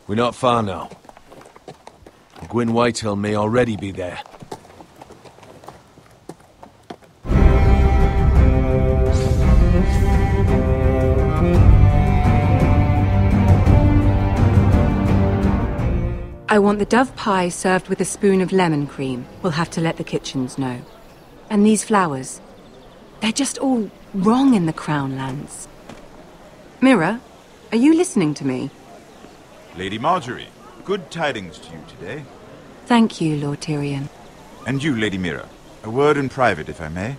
We're not far now. Gwyn Whitehill may already be there. I want the dove pie served with a spoon of lemon cream. We'll have to let the kitchens know. And these flowers. They're just all wrong in the Crown lands. Mira, are you listening to me? Lady Marjorie, good tidings to you today. Thank you, Lord Tyrion. And you, Lady Mira. A word in private, if I may.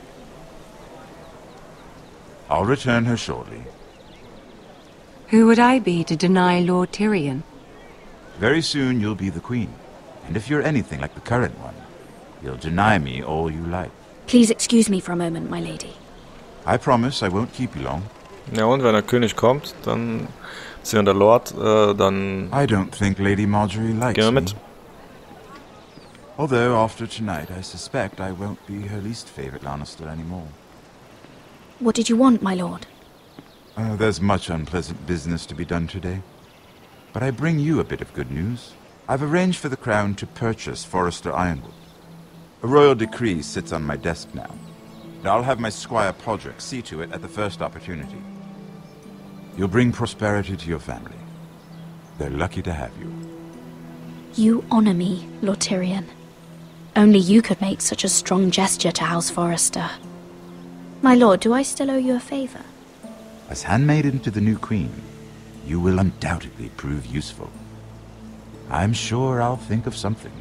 I'll return her shortly. Who would I be to deny Lord Tyrion? Very soon you'll be the queen. And if you're anything like the current one, you'll deny me all you like. Please excuse me for a moment, my lady. I promise I won't keep you long. Ja, und wenn der König kommt, dann ist ja der Lord, dann I don't think Lady Marjorie likes gehen wir me. mit. Although after tonight I suspect I won't be her least favorite Lannister anymore. What did you want, my lord? There's much unpleasant business to be done today. But I bring you a bit of good news. I've arranged for the Crown to purchase Forrester Ironwood. A royal decree sits on my desk now. And I'll have my squire Podrick see to it at the first opportunity. You'll bring prosperity to your family. They're lucky to have you. You honor me, Lord Tyrion. Only you could make such a strong gesture to House Forrester. My lord, do I still owe you a favor? As handmaiden to the new queen, you will undoubtedly prove useful. I'm sure I'll think of something.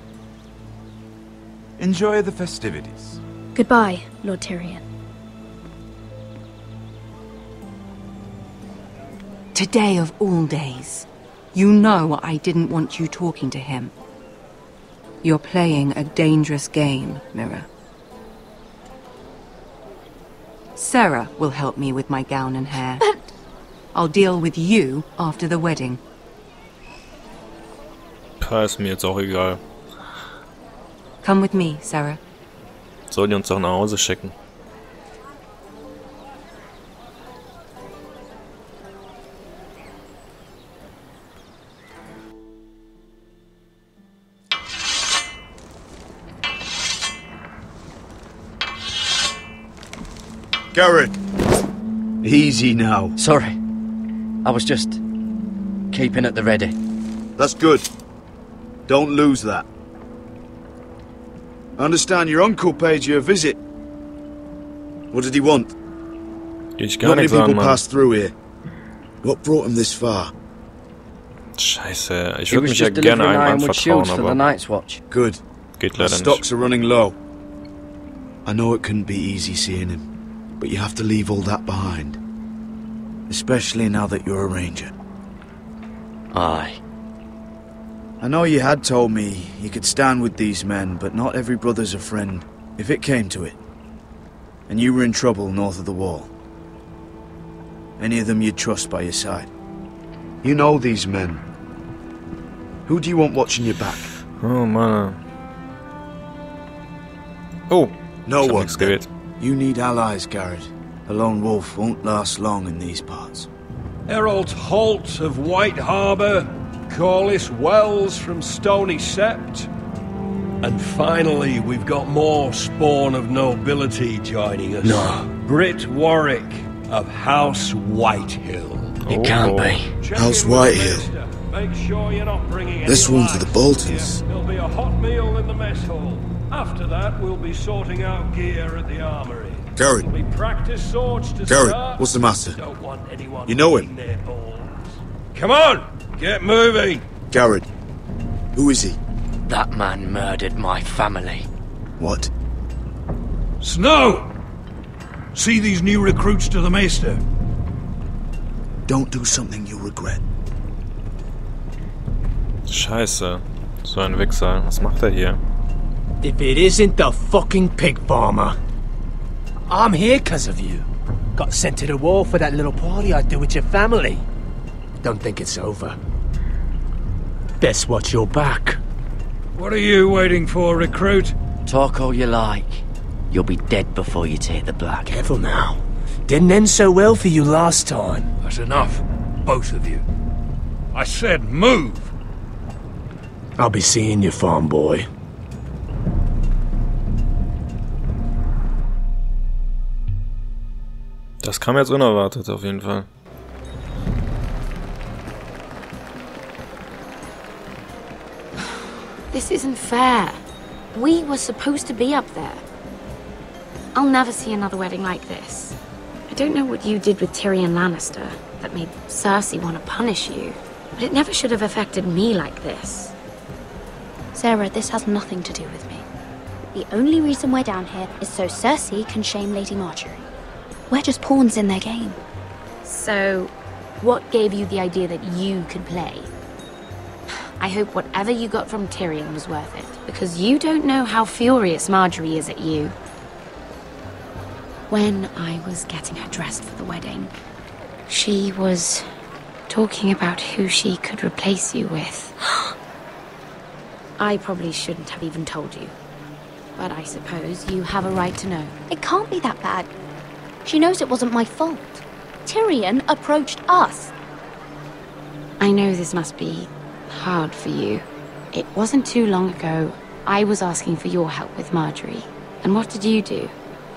Enjoy the festivities. Goodbye, Lord Tyrion. Today of all days. You know I didn't want you talking to him. You're playing a dangerous game, Mira. Sarah will help me with my gown and hair. But... I'll deal with you after the wedding. Ist mir jetzt auch egal. Come with me, Sarah. Sollen die uns doch nach Hause schicken? Garrett! Easy now. Sorry. I was just keeping at the ready. That's good. Don't lose that. I understand your uncle paid you a visit. What did he want? Ich gar Not many nichts an, people Mann. pass through here. What brought him this far? Scheiße, ich He würde was mich ja just gerne delivering einem Ironwood anvertrauen, shields for the aber Night's Watch. Good. geht Our leider stocks nicht. are running low. I know it couldn't be easy seeing him, but you have to leave all that behind. Especially now that you're a ranger. Aye. I know you had told me you could stand with these men, but not every brother's a friend, if it came to it. And you were in trouble north of the wall. Any of them you'd trust by your side. You know these men. Who do you want watching your back? Oh Mann. Oh, No ich hab one. nichts gewählt. You need allies, Garrett. A lone wolf won't last long in these parts. Errol Holt of White Harbour, Corliss Wells from Stony Sept. And finally, we've got more spawn of nobility joining us. No. Britt Warwick of House Whitehill. It can't be. Check House in with Whitehill. Mister. Make sure you're not bringing This any one's for the lights. Boltons. There'll be a hot meal in the mess hall. After that, we'll be sorting out gear at the armory. Garrett. There'll be practice swords to Garrett, start. what's the matter? Don't want anyone You know him? eating their balls. Come on, get moving. Garrett. Who is he? That man murdered my family. What? Snow! See these new recruits to the Maester? Don't do something you'll regret. Scheiße. So ein Wichser. Was macht er hier? If it isn't the fucking pig farmer. I'm here 'cause of you. Got sent to the war for that little party I do with your family. Don't think it's over. Best watch your back. What are you waiting for, recruit? Talk all you like. You'll be dead before you take the black. Careful now. Didn't end so well for you last time. That's enough, both of you. I said move. I'll be seeing you, farm boy. Das kam jetzt unerwartet auf jeden Fall. This isn't fair. We were supposed to be up there. I'll never see another wedding like this. I don't know what you did with Tyrion Lannister that made Cersei want to punish you, but it never should have affected me like this. Sarah, this has nothing to do with me. The only reason we're down here is so Cersei can shame Lady Marjorie. We're just pawns in their game. So, what gave you the idea that you could play? I hope whatever you got from Tyrion was worth it, because you don't know how furious Marjorie is at you. When I was getting her dressed for the wedding, she was talking about who she could replace you with. I probably shouldn't have even told you, but I suppose you have a right to know. It can't be that bad. She knows it wasn't my fault. Tyrion approached us. I know this must be hard for you. It wasn't too long ago I was asking for your help with Marjorie. And what did you do?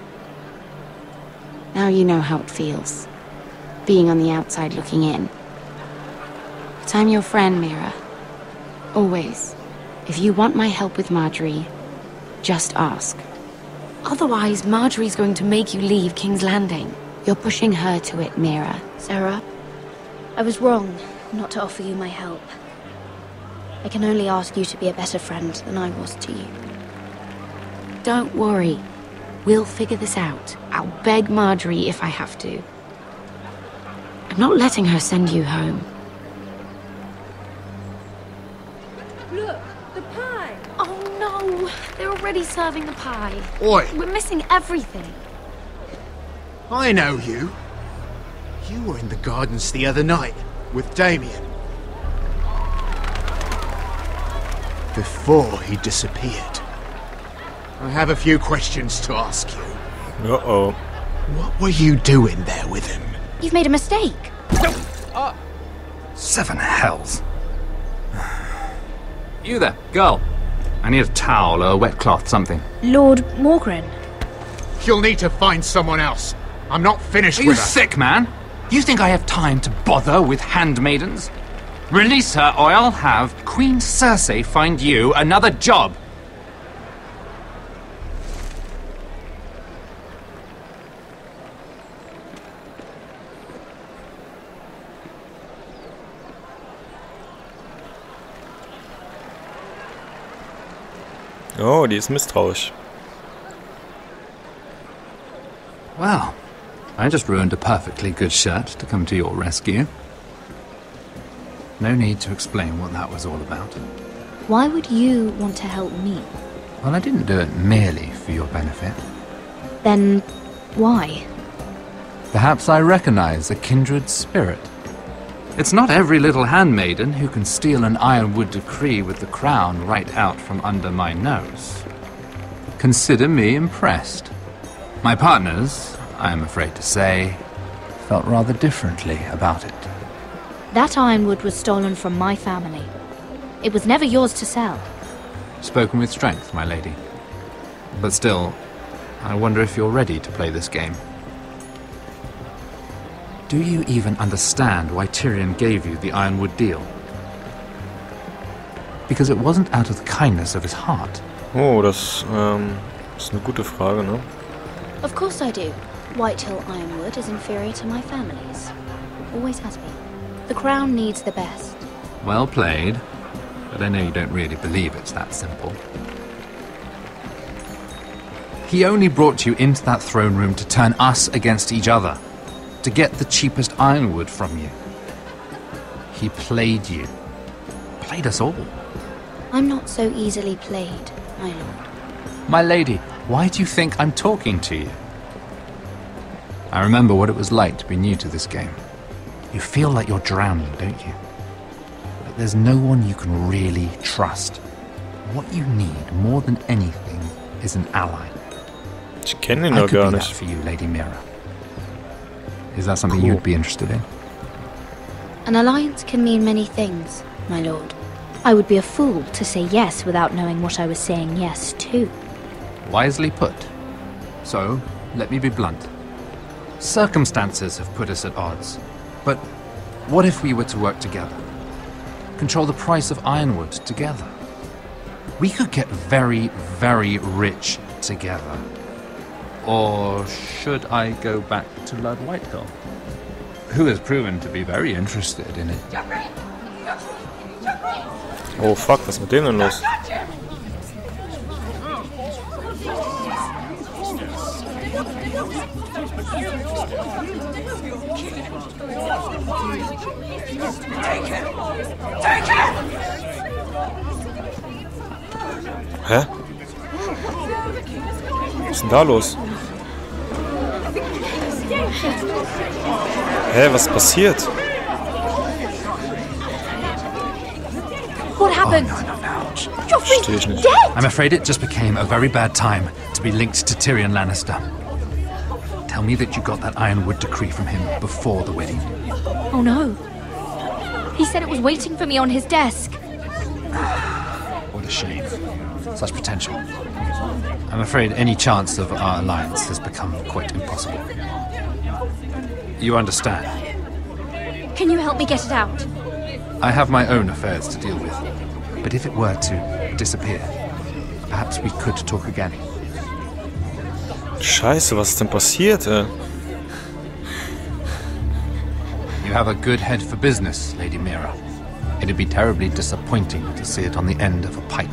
Now you know how it feels, being on the outside looking in. But I'm your friend, Mira. Always. If you want my help with Marjorie, just ask. Otherwise, Marjorie's going to make you leave King's Landing. You're pushing her to it, Mira. Sarah, I was wrong not to offer you my help. I can only ask you to be a better friend than I was to you. Don't worry. We'll figure this out. I'll beg Marjorie if I have to. I'm not letting her send you home. Look, the pie! Oh no! They're already serving the pie. Oi! We're missing everything. I know you. You were in the gardens the other night with Damien. Before he disappeared. I have a few questions to ask you. Uh-oh. What were you doing there with him? You've made a mistake. Seven hells. You there, girl. I need a towel or a wet cloth, something. Lord Morgren. You'll need to find someone else. I'm not finished Are you with her. sick, man? You think I have time to bother with handmaidens? Release her or I'll have Queen Cersei find you another job. Oh, die ist misstrauisch. Well, I just ruined a perfectly good shirt to come to your rescue. No need to explain what that was all about. Why would you want to help me? Well, I didn't do it merely for your benefit. Then, why? Perhaps I recognize a kindred spirit. It's not every little handmaiden who can steal an Ironwood decree with the crown right out from under my nose. Consider me impressed. My partners, I am afraid to say, felt rather differently about it. That ironwood was stolen from my family. It was never yours to sell. Spoken with strength, my lady. But still, I wonder if you're ready to play this game. Do you even understand why Tyrion gave you the Ironwood deal? Because it wasn't out of the kindness of his heart. Oh, das ist eine gute Frage, ne? Of course I do. Whitehill Ironwood is inferior to my family's. Always has been. The crown needs the best. Well played, but I know you don't really believe it's that simple. He only brought you into that throne room to turn us against each other, to get the cheapest ironwood from you. He played you. Played us all. I'm not so easily played, my lord. My lady, why do you think I'm talking to you? I remember what it was like to be new to this game. You feel like you're drowning, don't you? But there's no one you can really trust. What you need more than anything is an ally. Ich kenne ihn I doch could gar be nicht. that for you, Lady Mira. Is that something you'd be interested in? An alliance can mean many things, my lord. I would be a fool to say yes without knowing what I was saying yes to. Wisely put. So, let me be blunt. Circumstances have put us at odds. But what if we were to work together? Control the price of ironwood together? We could get very, very rich together. Or should I go back to Lord Whitehill, who has proven to be very interested in it? Oh fuck, was ist mit denen denn los? Hä? Was ist denn da los? Hä, was ist passiert? What happened? Joffrey's dead! I'm afraid it just became a very bad time to be linked to Tyrion Lannister. Tell me that you got that Ironwood decree from him before the wedding. Oh no. He said it was waiting for me on his desk. What a shame. Such potential. I'm afraid any chance of our alliance has become quite impossible. You understand? Can you help me get it out? I have my own affairs to deal with. But if it were to disappear, perhaps we could talk again. Scheiße, was ist denn passiert, ey? You have a good head for business, Lady Mira. It'd be terribly disappointing to see it on the end of a pike.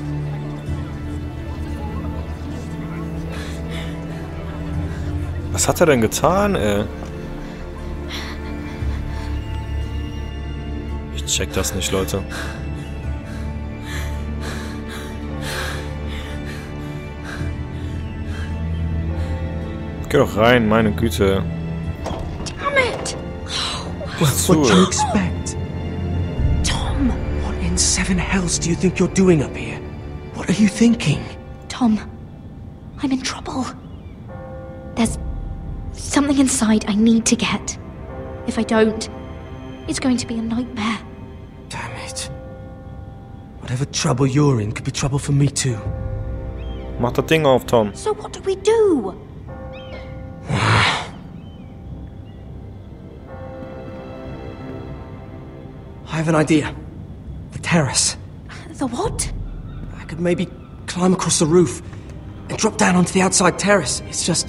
Was hat er denn getan, ey? Ich check das nicht, Leute. Geh doch rein, meine Güte. Damn it! What do you expect? Tom! What in seven hells do you think you're doing up here? What are you thinking? Tom, I'm in trouble. There's something inside I need to get. If I don't, it's going to be a nightmare. Damn it. Whatever trouble you're in could be trouble for me too. Mach das Ding auf, Tom. So what do we do? I have an idea. The terrace. The what? I could maybe climb across the roof and drop down onto the outside terrace. It's just...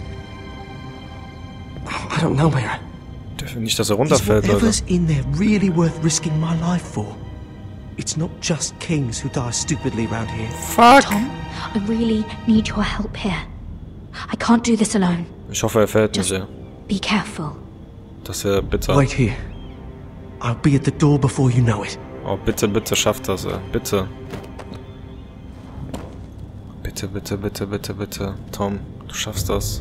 I don't know, Mira. Nicht, dass er Is runterfällt, Leute. whatever's in there really worth risking my life for? It's not just kings who die stupidly around here. Fuck! Tom, I really need your help here. I can't do this alone. Ich hoffe, er fällt nicht, ey. Be careful. Das wäre bitter. Wait here. I'll be at the door before you know it. Oh, bitte, bitte, schafft das, ey. Bitte. Bitte, bitte, bitte, bitte, bitte. Tom, du schaffst das.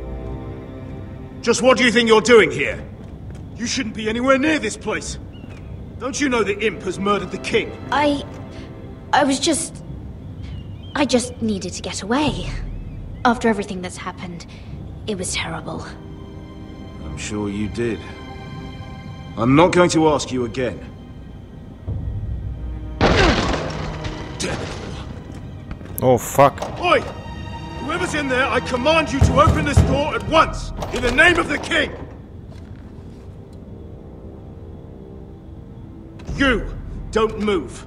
Just what do you think you're doing here? You shouldn't be anywhere near this place. Don't you know the imp has murdered the king? I just needed to get away. After everything that's happened, it was terrible. I'm sure you did. I'm not going to ask you again. Damn it. Oh, fuck. Oi! Whoever's in there, I command you to open this door at once! In the name of the king! You! Don't move!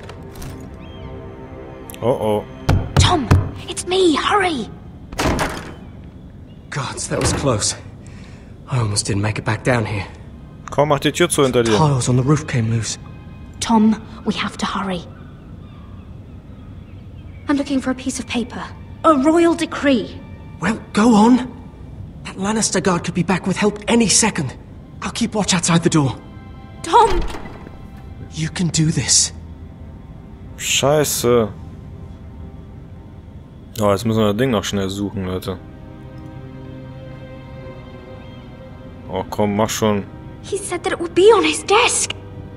Oh, oh. Tom, it's me, hurry! Gods, that was close. I almost didn't make it back down here. Komm, mach die Tür zu hinter dir. Tiles on the roof came loose. Tom, we have to hurry. I'm looking for a piece of paper. A royal decree. Well, go on. That Lannister guard could be back with help any second. I'll keep watch outside the door. Tom! You can do this. Scheiße. Oh, jetzt müssen wir das Ding noch schnell suchen, Leute. Oh, komm, mach schon. He said that it would be on his desk.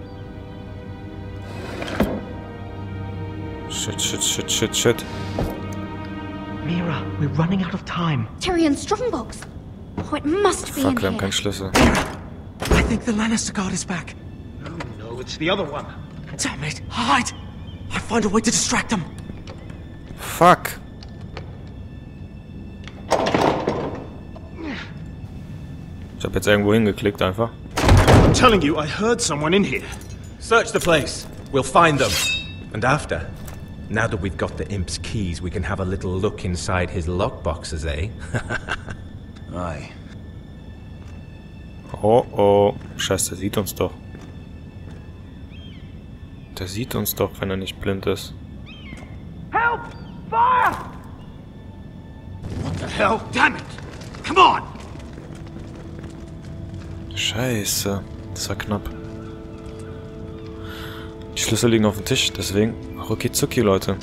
Shit, shit, shit, shit, shit. Mira, we're running out of time. Tyrion's strongbox. Oh, it must be in Fuck, wir haben here. keinen Schlüssel. I think the Lannister guard is back. No, it's the other one. Damn it. Hide! I'll find a way to distract them. Fuck. Ich hab jetzt irgendwo hingeklickt einfach. I'm telling you, I heard someone in here. Search the place. We'll find them. And after, now that we've got the imp's keys, we can have a little look inside his lockboxes, eh? Aye. Oh, oh. Scheiße, der sieht uns doch. Der sieht uns doch, wenn er nicht blind ist. Help! Fire! What the hell? Damn it! Come on! Scheiße. Das war knapp. Die Schlüssel liegen auf dem Tisch, deswegen rucki zucki, Leute.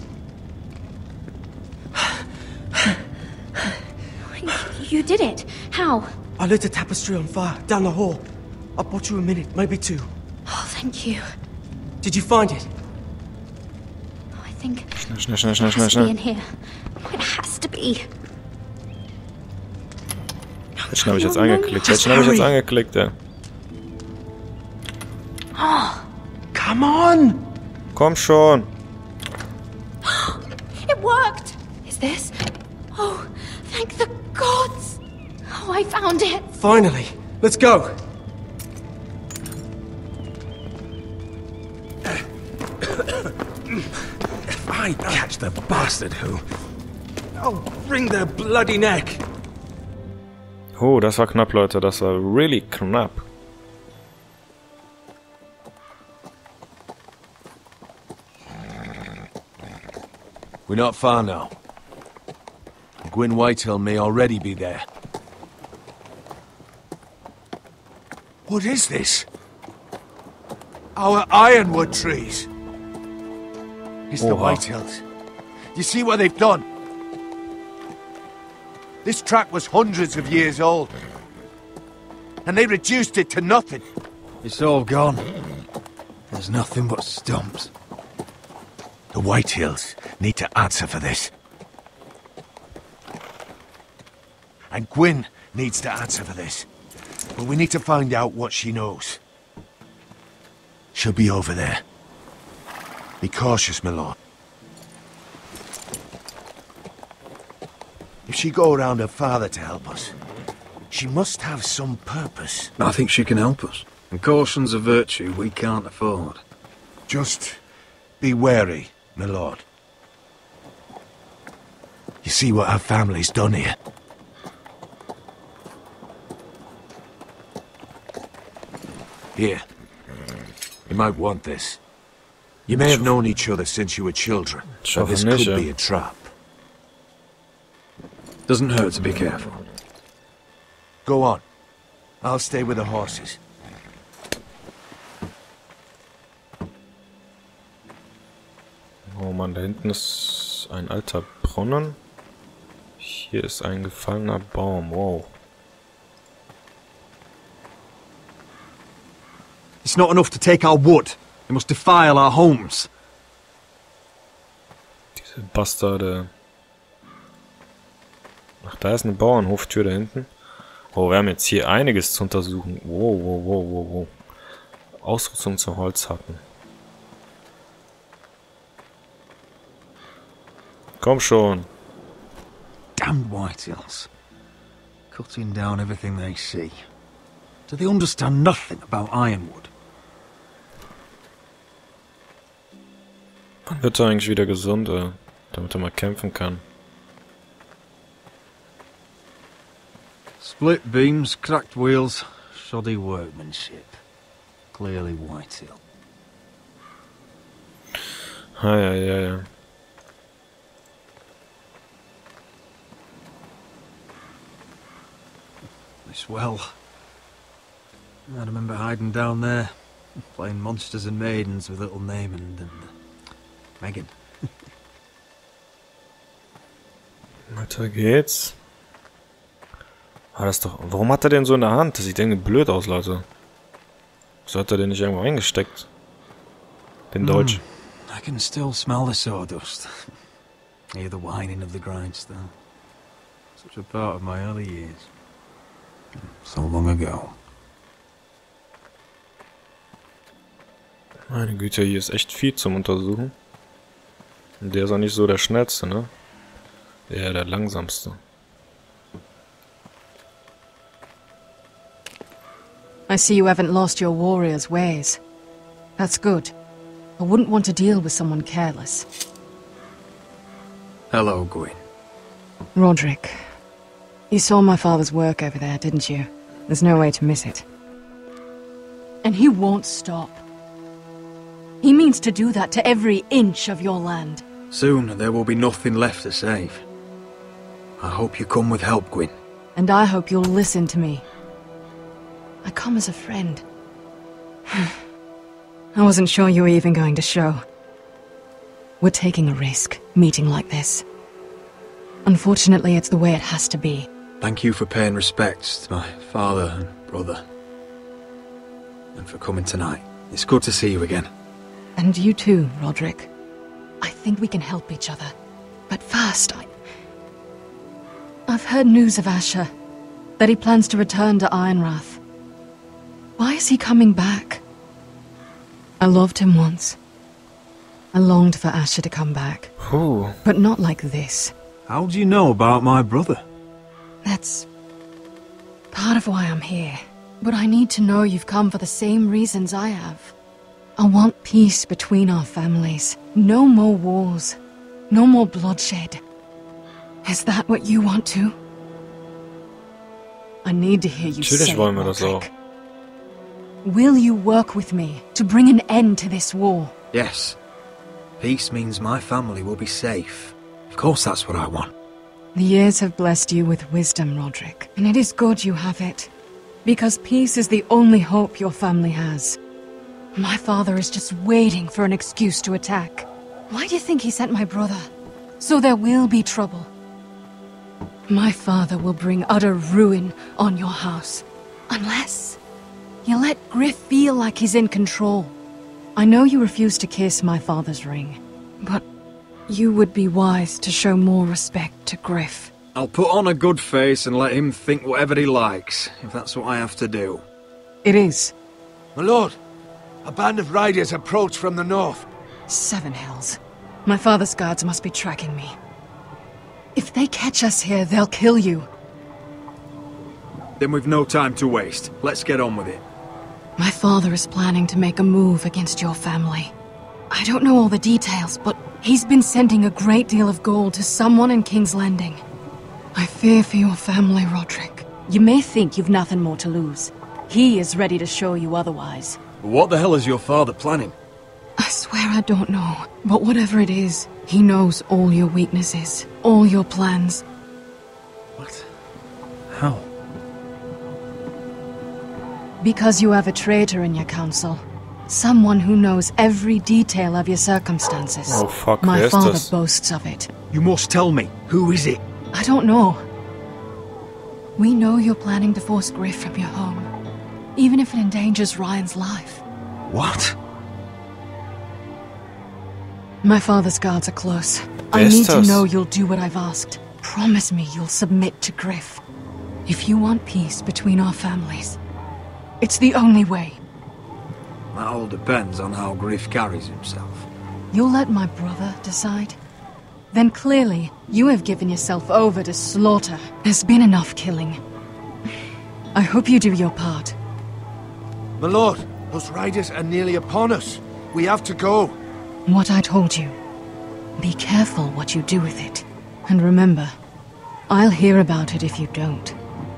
You did it. How? I lit a tapestry on fire down the hall. I bought you a minute, maybe 2. Oh, thank you. Did you find it? Oh, I think Schnell, it has to be in here. It has to be. Welchen habe ich jetzt angeklickt? Welchen habe ich jetzt angeklickt, ey? Oh, come on! Komm schon! It worked! Is this? Oh, thank the gods! Oh, I found it! Finally! Let's go! If I catch the bastard who... I'll wring their bloody neck! Oh, das war knapp, Leute. Das war really knapp. We're not far now. Gwyn Whitehill may already be there. What is this? Our ironwood trees. It's the Whitehills. You see what they've done? This track was hundreds of years old. And they reduced it to nothing. It's all gone. There's nothing but stumps. The Whitehills need to answer for this. And Gwyn needs to answer for this. But we need to find out what she knows. She'll be over there. Be cautious, my lord. If she go around her father to help us, she must have some purpose. I think she can help us. And caution's a virtue we can't afford. Just be wary, my lord. You see what our family's done here? Here. You might want this. You may have known each other since you were children, so this could be a trap. Doesn't hurt to be careful. Go on. I'll stay with the horses. Oh Mann, da hinten ist ein alter Brunnen. Hier ist ein gefallener Baum. Wow. It's not enough to take our wood. They must defile our homes. Diese Bastarde. Ach, da ist eine Bauernhoftür da hinten. Oh, wir haben jetzt hier einiges zu untersuchen. Wow, wow, wow, wow, wow. Ausrüstung zum Holzhacken. Komm schon. Damned Whitehills. Cutting down everything they see. Do they understand nothing about Ironwood? Wann wird er eigentlich wieder gesund, damit er mal kämpfen kann? Split beams, cracked wheels, shoddy workmanship. Clearly Whitehill. Ah, ja. This well. I remember hiding down there, playing monsters and maidens with little Naaman and Megan. Weiter geht's. Ah, das ist doch... Warum hat er den so in der Hand? Das sieht irgendwie blöd aus, Leute. Wieso hat er den nicht irgendwo eingesteckt? Den Deutsch. I can still smell the sawdust. Hear the whining of the grindstone. Such a part of my early years. So long ago. Meine Güte, hier ist echt viel zum Untersuchen. Der ist auch nicht so der schnellste, ne? Eher der langsamste. I see you haven't lost your warrior's ways. That's good. I wouldn't want to deal with someone careless. Hello, Gwyn. Roderick, you saw my father's work over there, didn't you? There's no way to miss it. And he won't stop. He means to do that to every inch of your land. Soon there will be nothing left to save. I hope you come with help, Gwyn. And I hope you'll listen to me. I come as a friend. I wasn't sure you were even going to show. We're taking a risk, meeting like this. Unfortunately, it's the way it has to be. Thank you for paying respects to my father and brother. And for coming tonight. It's good to see you again. And you too, Roderick. I think we can help each other. But first, I've heard news of Asher. That he plans to return to Ironrath. Why is he coming back? I loved him once. I longed for Asher to come back. Ooh. But not like this. How do you know about my brother? That's part of why I'm here. But I need to know you've come for the same reasons I have. I want peace between our families. No more wars. No more bloodshed. Is that what you want too? I need to hear you say it, Roderick. Will you work with me to bring an end to this war? Yes. Peace means my family will be safe. Of course that's what I want. The years have blessed you with wisdom, Roderick. And it is good you have it. Because peace is the only hope your family has. My father is just waiting for an excuse to attack. Why do you think he sent my brother? So there will be trouble. My father will bring utter ruin on your house. Unless you let Griff feel like he's in control. I know you refuse to kiss my father's ring, but you would be wise to show more respect to Griff. I'll put on a good face and let him think whatever he likes, if that's what I have to do. It is. My lord, a band of riders approach from the north. 7 hells. My father's guards must be tracking me. If they catch us here, they'll kill you. Then we've no time to waste. Let's get on with it. My father is planning to make a move against your family. I don't know all the details, but he's been sending a great deal of gold to someone in King's Landing. I fear for your family, Roderick. You may think you've nothing more to lose. He is ready to show you otherwise. What the hell is your father planning? I swear I don't know, but whatever it is, he knows all your weaknesses, all your plans. What? How? Because you have a traitor in your council. Someone who knows every detail of your circumstances. Oh fuck, my father boasts of it. You must tell me. Who is it? I don't know. We know you're planning to force Griff from your home, even if it endangers Ryan's life. What? My father's guards are close. I need to know you'll do what I've asked. Promise me you'll submit to Griff. If you want peace between our families, it's the only way. That all depends on how Griff carries himself. You'll let my brother decide? Then clearly, you have given yourself over to slaughter. There's been enough killing. I hope you do your part. My lord, those riders are nearly upon us. We have to go. What I told you. Be careful what you do with it. And remember, I'll hear about it if you don't.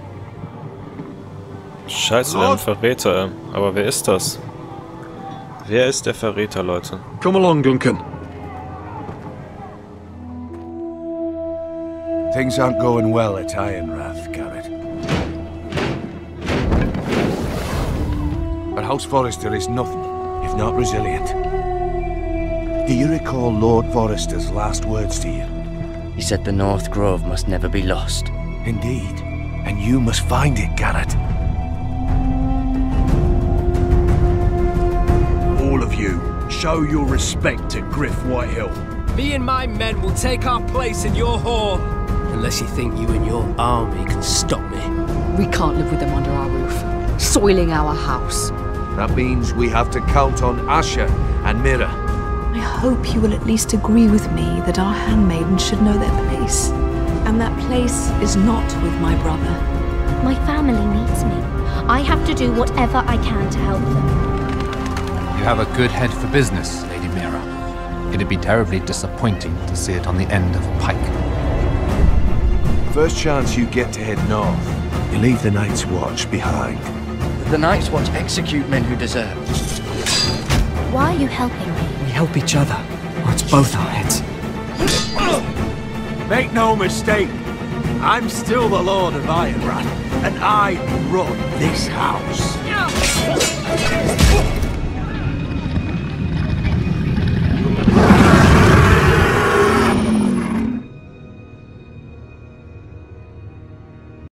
Scheiße, wir haben einen Verräter. Aber wer ist das? Wer ist der Verräter, Leute? Come along, Duncan. Things aren't going well at Ironrath, Garrett. But House Forrester is nothing, if not resilient. Do you recall Lord Forrester's last words to you? He said the North Grove must never be lost. Indeed. And you must find it, Garrett. All of you, show your respect to Griff Whitehill. Me and my men will take our place in your hall. Unless you think you and your army can stop me. We can't live with them under our roof, soiling our house. That means we have to count on Asher and Mira. I hope you will at least agree with me that our handmaidens should know their place. And that place is not with my brother. My family needs me. I have to do whatever I can to help them. You have a good head for business, Lady Mira. It'd be terribly disappointing to see it on the end of a pike. First chance you get to head north, you leave the Night's Watch behind. The Night's Watch execute men who desert. Why are you helping me? We help each other, or it's both our heads. Make no mistake, I'm still the Lord of Ironrand, and I run this house.